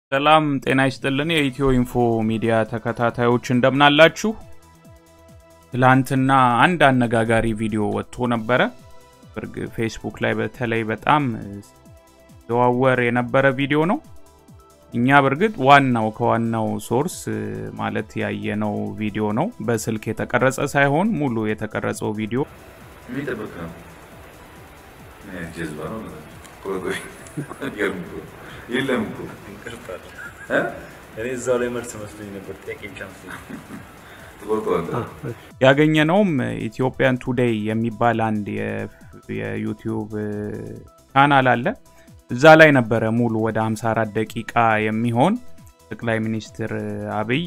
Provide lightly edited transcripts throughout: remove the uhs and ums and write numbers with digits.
ሰላም ጤና ይስጥልን የኢትዮ ኢንፎ ሚዲያ ተከታታዮች እንደምናላችሁ ትላንትና አንድ አነጋጋሪ ቪዲዮ ወጥቶ ነበር ፌስቡክ ላይ በተለይ በጣም ተዋወር የነበረ ቪዲዮ ነው እኛ በርግጥ ከዋናው ሶርስ ማለት ያየነው ቪዲዮ ነው በስልክ የተቀረጸ ሳይሆን ሙሉ የተቀረጸው ቪዲዮ የሚጠበቅ ነው ጀዝባ ነው የለም እንቅርታል እኔ እዛው ላይ መልስ መስሎኝ ነበር ጥያቄም ቻንስ ያገኘነውም Ethiopian today የሚባል አንድ የዩቲዩብ ቻናል አለ እዛ ላይ ነበር ሙሉ ወደ 54 ደቂቃ የሚሆን ጠቅላይ ሚኒስትር አብይ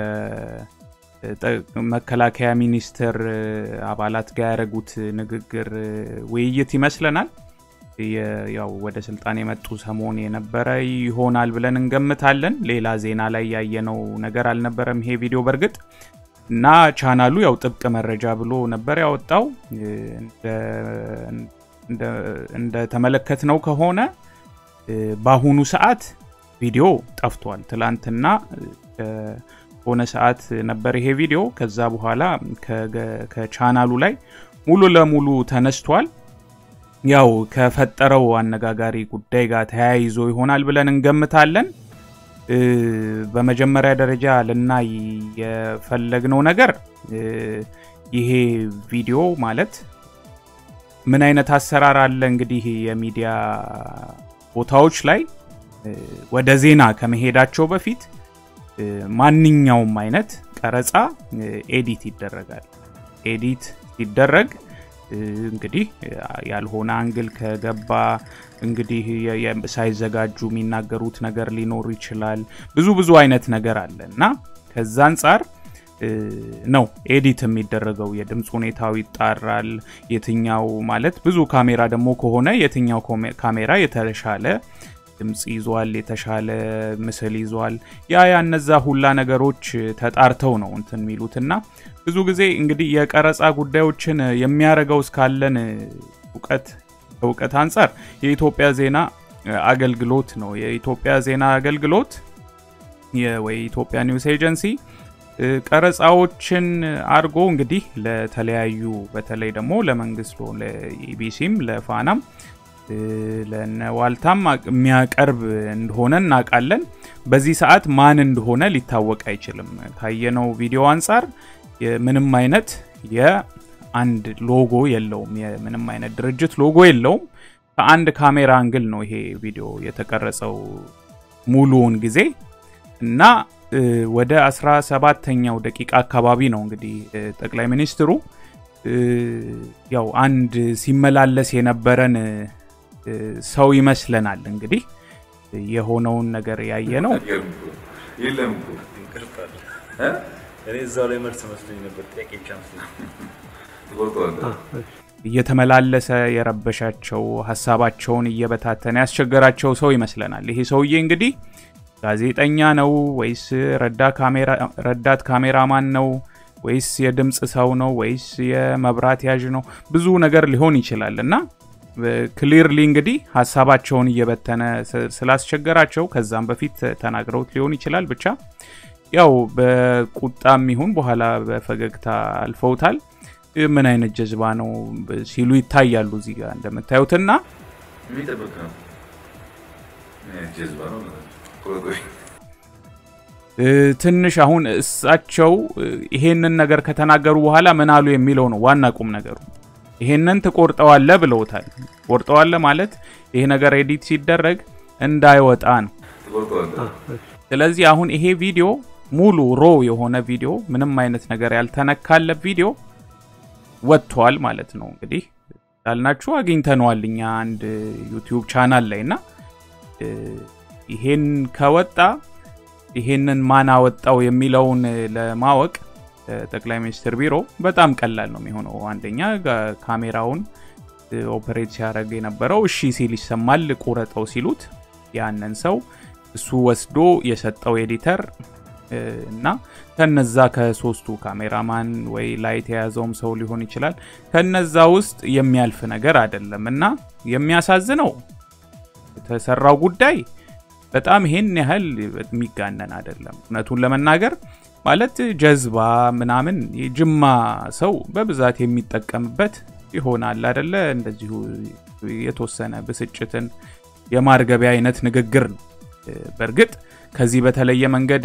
ከመከላከያ ሚኒስትር አባላት ጋር ያደረጉት ንግግር ውይይት ይመስለናል ያው ወደ ስልጣን የመጡ ሰሞን የነበረ ይሆናል ብለን እንገምታለን ሌላ ዜና ላይ ያየነው ነገር አልነበረም ይሄ ቪዲዮ በርግጥ እና ቻናሉ ያው ጥብቅ መረጃ ብሎ ነበር ያወጣው እንደ ተመለከትነው ከሆነ በአሁኑ ሰዓት ቪዲዮ ጠፍቷል ትላንትና ሆነ ሰዓት ነበር ይሄ ቪዲዮ ከዛ በኋላ ከቻናሉ ላይ ሙሉ ለሙሉ ተነስቷል ያው ከፈጠረው አነጋጋሪ ጉዳይ ጋር ተያይዞ ይሆናል ብለን እንገምታለን በመጀመሪያ ደረጃ ለናይ የፈለግነው ነገር ይሄ ቪዲዮ ማለት ምን አይነት አሰራር አለ እንግዲህ የሚዲያ ቦታዎች ላይ ወደ ዜና ከመሄዳቸው በፊት ማንኛውም አይነት ቀረጻ ኤዲት ይደረጋል ኤዲት ሲደረግ እንግዲህ ያልሆነ አንግል ከገባ እንግዲህ ሳይዘጋጁ የሚናገሩት ነገር ሊኖር ይችላል ብዙ አይነት ነገር አለና ከዛ አንፃር ነው ኤዲት የሚደረገው የድምጽ ሁኔታው ይጣራል የትኛው ማለት ብዙ ካሜራ ደግሞ ከሆነ የትኛው ካሜራ የተሻለ ድምጽ ይዟል የተሻለ ምስል ይዟል ያነዛ ሁላ ነገሮች ተጣርተው ነው እንትን ሚሉትና ብዙ ጊዜ እንግዲህ የቀረጻ ጉዳዮችን የሚያረጋው እስካለን ዕውቀት አንፃር የኢትዮጵያ ዜና አገልግሎት ነው የኢትዮጵያ ዜና አገልግሎት የኢትዮጵያ ኒውስ ኤጀንሲ ቀረጻዎችን አርጎ እንግዲህ ለተለያዩ በተለይ ደግሞ ለመንግስት ለኢቢሲም ለፋናም ለነዋልታም የሚያቀርብ እንደሆነ እናቃለን በዚህ ሰዓት ማን እንደሆነ ሊታወቅ አይችልም ካየነው ቪዲዮ አንፃር ምንም አይነት የአንድ ሎጎ የለውም ምንም አይነት ድርጅት ሎጎ የለውም ከአንድ ካሜራ አንግል ነው ይሄ ቪዲዮ የተቀረጸው ሙሉውን ጊዜ እና ወደ 17ኛው ደቂቃ አካባቢ ነው እንግዲህ ጠቅላይ ሚኒስትሩ ያው አንድ ሲመላለስ የነበረን ሰው ይመስለናል እንግዲህ የሆነውን ነገር ያየነው የለም እንቅርታል እኔ እዛው ላይ መልስ መስሎኝ ነበር ጥያቄም ቻንስ እየተመላለሰ የረበሻቸው ሐሳባቸውን እየበታተነ ያስቸገራቸው ሰው ይመስለናል ይሄ ሰውዬ እንግዲህ ጋዜጠኛ ነው ወይስ ረዳት ካሜራማን ነው ወይስ የድምጽ ሰው ነው ወይስ የመብራት ያዥ ነው ብዙ ነገር ሊሆን ይችላልና ክሊርሊ እንግዲህ ሐሳባቸውን እየበተነ ስላስቸገራቸው ከዛም በፊት ተናግረውት ሊሆን ይችላል ብቻ ያው በቁጣም ይሁን በኋላ በፈገግታ አልፈውታል ምን አይነት ጀዝባ ነው ሲሉ ይታያሉ እዚህ ጋር እንደምታዩትና የሚጠበቅ ነው ጀዝባ ነው ትንሽ አሁን እሳቸው ይሄንን ነገር ከተናገሩ በኋላ ምን አሉ የሚለው ነው ዋና ቁም ነገሩ ይሄንን ተቆርጠዋል ብለውታል ቆርጠዋል ማለት ይሄ ነገር ኤዲት ሲደረግ እንዳይወጣ ነው ስለዚህ አሁን ይሄ ቪዲዮ ሙሉ የሆነ ቪዲዮ ምንም አይነት ነገር ያልተነካለ ቪዲዮ ወጥቷል ማለት ነው እንግዲህ ዳልናችሁ አግኝተነዋልኛ አንድ ዩቲዩብ ቻናል ላይና ይሄን ከወጣ ይሄንን ማን አወጣው የሚለውን ለማወቅ ጠቅላይ ሚኒስትር ቢሮ በጣም ቀላል ነው የሚሆነው አንደኛ ካሜራውን ኦፕሬት ሲያደርግ የነበረው እሺ ሲል ይሰማል ቁረጠው ሲሉት ያንን ሰው እሱ ወስዶ የሰጠው ኤዲተር እና ከነዛ ከሶስቱ ካሜራማን ወይ ላይት የያዘውም ሰው ሊሆን ይችላል ከነዛ ውስጥ የሚያልፍ ነገር አይደለምና የሚያሳዝነው የተሰራው ጉዳይ በጣም ይሄን ያህል የሚጋነን አይደለም እውነቱን ለመናገር ማለት ጀዝባ ምናምን የጅማ ሰው በብዛት የሚጠቀምበት ይሆናል አይደለ እንደዚሁ የተወሰነ ብስጭትን የማርገቢያ አይነት ንግግር ነው በርግጥ ከዚህ በተለየ መንገድ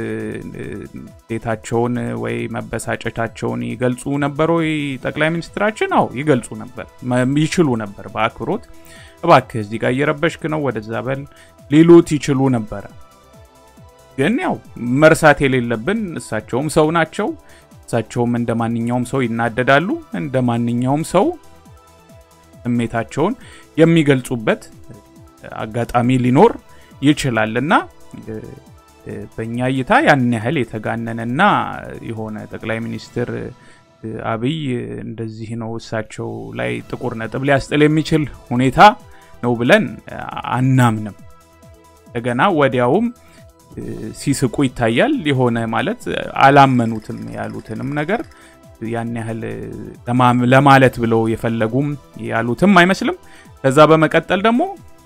ዴታቸውን ወይ መበሳጨታቸውን ይገልጹ ነበር ወይ ጠቅላይ ሚኒስትራችን አው ይገልጹ ነበር ይችሉ ነበር በአክብሮት እባክህ እዚህ ጋር እየረበሽክ ነው ወደዛ በል ሊሉት ይችሉ ነበር ግን ያው መርሳት የሌለብን እሳቸውም ሰው ናቸው እሳቸውም እንደማንኛውም ሰው ይናደዳሉ እንደማንኛውም ሰው ስሜታቸውን የሚገልጹበት አጋጣሚ ሊኖር ይችላልና በእኛ እይታ ያን ያህል የተጋነነና የሆነ ጠቅላይ ሚኒስትር አብይ እንደዚህ ነው እሳቸው ላይ ጥቁር ነጥብ ሊያስጥል የሚችል ሁኔታ ነው ብለን አናምንም እንደገና ወዲያውም ሲስቁ ይታያል የሆነ ማለት አላመኑትም ያሉትንም ነገር ያን ያህል ለማለት ብለው የፈለጉም ያሉትም አይመስልም ከዛ በመቀጠል ደግሞ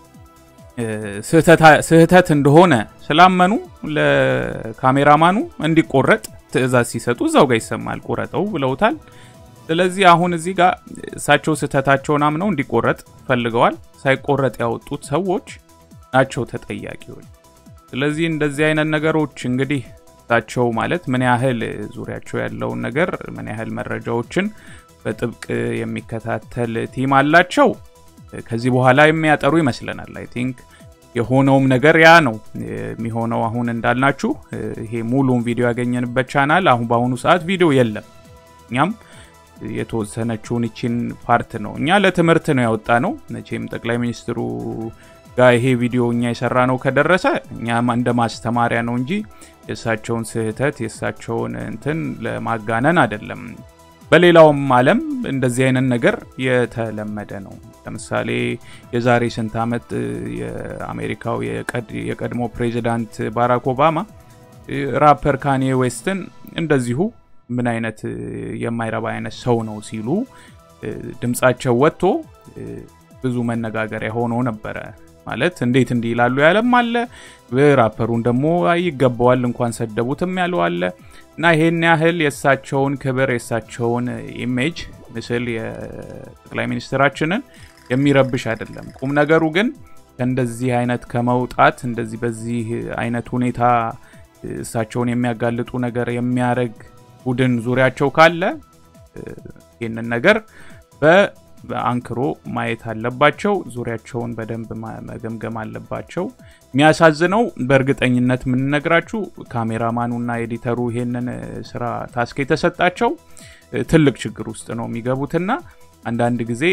ስህተት እንደሆነ ስላመኑ ለካሜራማኑ እንዲቆረጥ ትዕዛዝ ሲሰጡ እዛው ጋር ይሰማል ቆረጠው ብለውታል ስለዚህ አሁን እዚህ ጋር እሳቸው ስህተታቸውን አምነው እንዲቆረጥ ፈልገዋል ሳይቆረጥ ያወጡት ሰዎች ናቸው ተጠያቂዎች ስለዚህ እንደዚህ አይነት ነገሮች እንግዲህ ታቸው ማለት ምን ያህል ዙሪያቸው ያለው ነገር ምን ያህል መረጃዎችን በጥብቅ የሚከታተል ቲም አላቸው ከዚህ በኋላ የሚያጠሩ ይመስለናል አይ ቲንክ የሆነውም ነገር ያ ነው የሚሆነው አሁን እንዳልናችሁ ይሄ ሙሉውን ቪዲዮ ያገኘንበት ቻናል አሁን ባሁኑ ሰዓት ቪዲዮ የለም እኛም የተወሰነችውን እቺን ፓርት ነው እኛ ለትምህርት ነው ያወጣነው መቼም ጠቅላይ ሚኒስትሩ ጋር ይሄ ቪዲዮ እኛ የሰራነው ከደረሰ እኛም እንደማስተማሪያ ነው እንጂ የሳቸውን ስህተት የሳቸውን እንትን ለማጋነን አይደለም በሌላውም ዓለም እንደዚህ አይነት ነገር የተለመደ ነው ለምሳሌ የዛሬ ስንት አመት የአሜሪካው የቀድሞ ፕሬዝዳንት ባራክ ኦባማ ራፐር ካኒ ዌስትን እንደዚሁ ምን አይነት የማይረባ አይነት ሰው ነው ሲሉ ድምጻቸው ወጥቶ ብዙ መነጋገሪያ ሆኖ ነበር ማለት እንዴት እንዲላሉ ያለም አለ ራፐሩን ደግሞ አይገባዋል እንኳን ሰደቡትም ያለው አለ እና ይሄን ያህል የሳቸውን ክብር የሳቸውን ኢሜጅ ምስል የጠቅላይ ሚኒስትራችንን የሚረብሽ አይደለም ቁም ነገሩ ግን እንደዚህ አይነት ከመውጣት እንደዚህ በዚህ አይነት ሁኔታ እሳቸውን የሚያጋልጡ ነገር የሚያረግ ቡድን ዙሪያቸው ካለ ይሄንን ነገር በአንክሮ ማየት አለባቸው ዙሪያቸውን በደንብ መገምገም አለባቸው የሚያሳዝነው በእርግጠኝነት ምን ነግራችሁ ካሜራማኑና ኤዲተሩ ይሄንን ስራ ታስክ የተሰጣቸው ትልቅ ችግር ውስጥ ነው የሚገቡትና አንዳንድ ጊዜ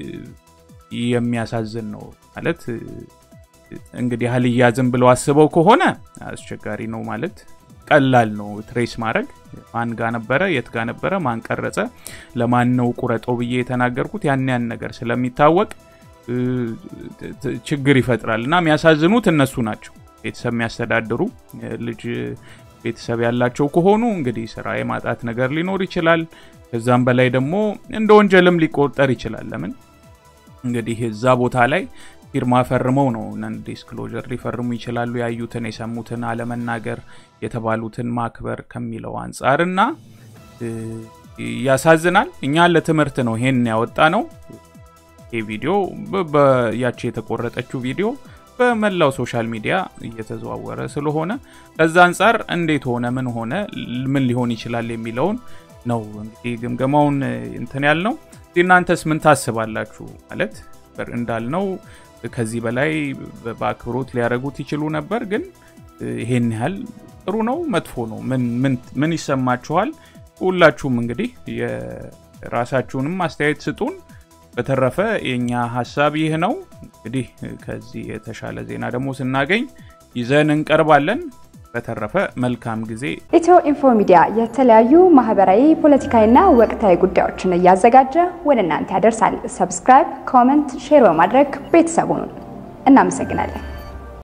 የሚያሳዝን ነው ማለት እንግዲህ ሀልያዝም ብለው አስበው ከሆነ አስቸጋሪ ነው ማለት ቀላል ነው ትሬስ ማድረግ ማን ጋር ነበረ የት ጋር ነበረ ማን ቀረጸ ለማን ነው ቁረጠው ብዬ የተናገርኩት ያን ነገር ስለሚታወቅ ችግር ይፈጥራልና የሚያሳዝኑት እነሱ ናቸው ቤተሰብ የሚያስተዳድሩ ልጅ ቤተሰብ ያላቸው ከሆኑ እንግዲህ ስራ የማጣት ነገር ሊኖር ይችላል ከዛም በላይ ደግሞ እንደ ወንጀልም ሊቆጠር ይችላል ለምን እንግዲህ እዛ ቦታ ላይ ፊርማ ፈርመው ነው ነን ዲስክሎዠር ሊፈርሙ ይችላሉ ያዩትን የሰሙትን አለመናገር የተባሉትን ማክበር ከሚለው አንፃርና ያሳዝናል እኛ ለትምህርት ነው ይሄን ያወጣነው ይሄ ቪዲዮ በያቺ የተቆረጠችው ቪዲዮ በመላው ሶሻል ሚዲያ እየተዘዋወረ ስለሆነ ከዛ አንፃር እንዴት ሆነ ምን ሊሆን ይችላል የሚለውን ነው እንግዲህ ግምገማውን እንትን ያልነው እናንተስ ምን ታስባላችሁ ማለት እንዳልነው ከዚህ በላይ በአክብሮት ሊያረጉት ይችሉ ነበር ግን ይሄን ያህል ጥሩ ነው መጥፎ ነው ምን ይሰማችኋል ሁላችሁም እንግዲህ የራሳችሁንም አስተያየት ስጡን በተረፈ የኛ ሐሳብ ይሄ ነው እንግዲህ ከዚህ የተሻለ ዜና ደግሞ ስናገኝ ይዘን እንቀርባለን በተረፈ መልካም ጊዜ ኢትዮ ኢንፎ ሚዲያ የተለያዩ ማህበራዊ ፖለቲካዊና ወቅታዊ ጉዳዮችን ያዘጋጀ ወደ እናንተ ያደርሳል ሰብስክራይብ ኮሜንት ሼር በማድረግ ቤተሰቡን እናመሰግናለን